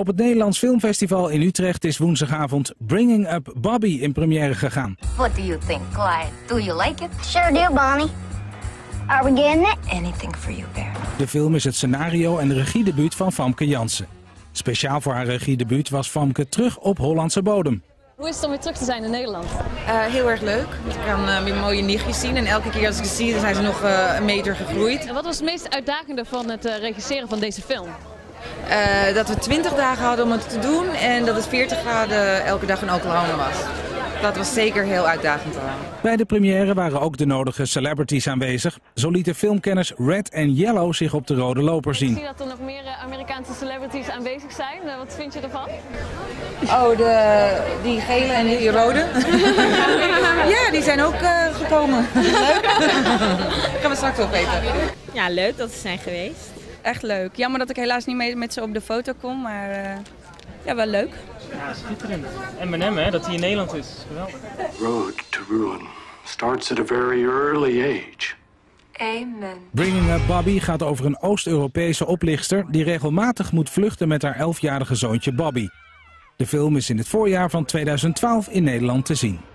Op het Nederlands Filmfestival in Utrecht is woensdagavond Bringing Up Bobby in première gegaan. What do you think, Clyde? Do you like it? Sure do, Bonnie. Are we getting it? Anything for you, Bear. De film is het scenario en regiedebuut van Famke Janssen. Speciaal voor haar regiedebuut was Famke terug op Hollandse bodem. Hoe is het om weer terug te zijn in Nederland? Heel erg leuk. Ik kan weer mooie nichtjes zien en elke keer als ik ze zie, dan zijn ze nog een meter gegroeid. En wat was het meest uitdagende van het regisseren van deze film? Dat we 20 dagen hadden om het te doen en dat het 40 graden elke dag in Oklahoma was. Dat was zeker heel uitdagend eraan. Bij de première waren ook de nodige celebrities aanwezig. Zo lieten filmkenners Red en Yellow zich op de rode loper zien. Ik zie dat er nog meer Amerikaanse celebrities aanwezig zijn. Wat vind je ervan? Oh, die gele en die rode? Ja, die zijn ook gekomen. Leuk. Gaan we straks opeten. Ja, leuk dat ze zijn geweest. Echt leuk. Jammer dat ik helaas niet mee met ze op de foto kom, maar ja, wel leuk. Ja, schitterend. M&M, hè, dat hij in Nederland is. Geweldig. Road to ruin starts at a very early age. Amen. Bringing Up Bobby gaat over een Oost-Europese oplichter die regelmatig moet vluchten met haar 11-jarige zoontje Bobby. De film is in het voorjaar van 2012 in Nederland te zien.